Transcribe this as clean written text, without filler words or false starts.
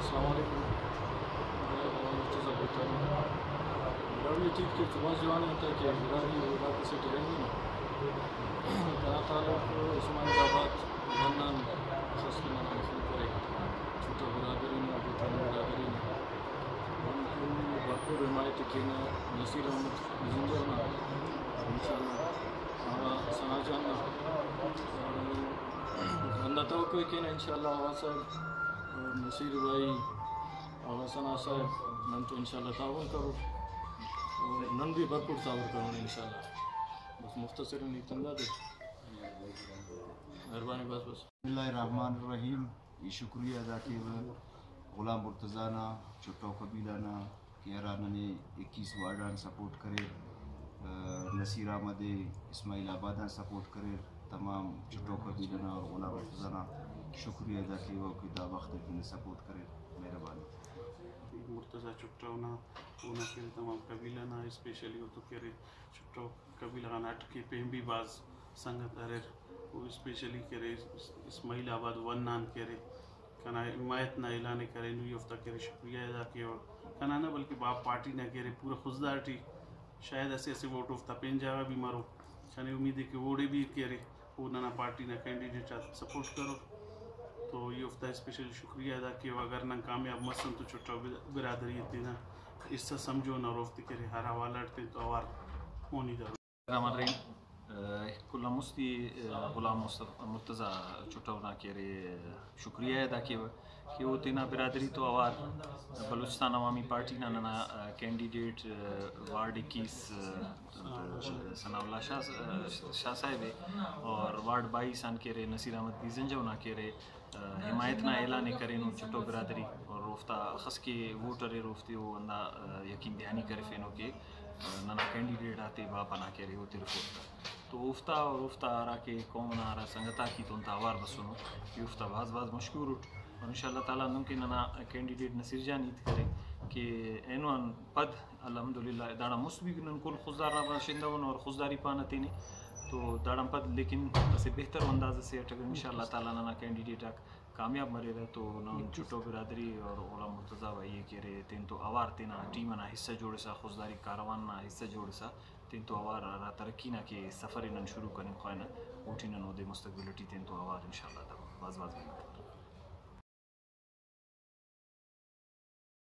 السلام علیکم. Gravi tip ke tuma jawani hota ke gravi hoga kisi terrain mein kana taluk Ismailabad Bannan khasna nafi kare छोटा برادری نے ابو طالب برادری نے ان کو بھرپور حمایت کی نا نصیر احمد زنجر نا انشاءاللہ آغا سنا جانا بندہ توقع کی نا انشاءاللہ آغا صاحب نصیر بھائی آغا سنا صاحب نن تو انشاءاللہ تعاون کرو نن بھی بھرپور تعاون کرو انشاءاللہ. بس مختصر نیتندہ دے مہربانی بس. بسم اللہ الرحمن الرحیم. یہ شکریہ ادا کہ غلام مرتضیٰ نا چھٹو قبیلہ نا کیرانہ نے 21 وارڈان سپورٹ کرے نصیر احمد اسماعیل آبادان سپورٹ کرے تمام چھٹو قبیلہ نا اور غلام مرتضیٰ نا شکریہ ادا کہ وہ دا وقت نے سپورٹ کرے. مہربانی. مرتضیٰ چٹونا اونا کے تمام قبیلہ نا اسپیشلی وہ تو کرے چٹو قبیلہ نا اٹکے پہنبی باز سنگت ارر وہ اسپیشلی کرے اسماعیل آباد ون نان کرے کنا حمایت نہ اعلان کرے نو یفتہ کرے شکریہ ادا کہ کنا نہ بلکہ باپ پارٹی نہ کرے پورا خزدار ٹی شاید ایسے ایسے ووٹ افتا پین جاگا بھی مارو چاہنے امید ہے کہ ووڑے بھی کرے وہ نہ پارٹی نہ کینڈیڈیٹ سپورٹ کرو تو یہ افتا اسپیشل شکریہ ادا کہ اگر نہ کامیاب مسن تو چھوٹا برادری تینا اس سے سمجھو نہ روفت کرے ہر حوالہ اٹھتے تو اوار ہونی دارو. کل مستی غلام مرتضیٰ چھٹونا کے شکریہ ادا کہ وہ تینا برادری تو اوار بلوچستان عوامی پارٹی نا ننا کینڈیڈیٹ وارڈ 21 ثناء اللہ شاہ صاحب اور وارڈ 22 آن کے نصیر احمد بیزنجونا کے حمایت نہ اعلان کرے نو چھٹو برادری اور روفتہ خس کے ووٹر روفتے وہ اندہ یقین دہانی کرے فینو کے ننا کینڈیڈیٹ آتے باپا نہ کرے ہوتے رفوت تو افتا اور افتا آرا کے قوم نہ آرا سنگتا کی تو انتا آوار بسنو یہ افتا بعض مشکور اٹھ اور انشاءاللہ تعالیٰ ممکن ننا کینڈیڈیٹ نصیر جان ایت کرے کہ اینوان پد الحمدللہ داڑا مست بھی نن کل خزدار نہ شندون اور خزداری پانتی نے تو داڑا پد لیکن اسے بہتر انداز سے اٹھا انشاءاللہ تعالیٰ ننا کینڈیڈیٹ کامیاب مرے رہے تو نن چھٹو برادری اور غلام مرتضیٰ بھائی کے رہے تین تو اوار تینا ٹیم نا حصہ جوڑے سا خزداری کاروان نا حصہ جوڑے سا تین تو اوار را ترقی نا کہ سفر نن شروع کریں خواہنا اوٹی نن دے مستقبل ٹی تین تو اوار انشاءاللہ باز